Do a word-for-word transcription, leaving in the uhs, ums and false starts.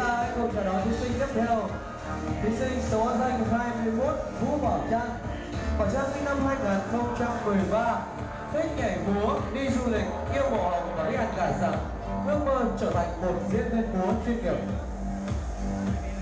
ta hãy cùng chào đón thí sinh tiếp theo. Thí sinh số danh hai mươi mốt Vũ Bảo Trang. Bảo Trang sinh năm hai nghìn không trăm mười ba, thích nhảy múa, đi du lịch, yêu màu hồng và biết ăn gà rừng, ước mơ trở thành một diễn viên múa chuyên nghiệp.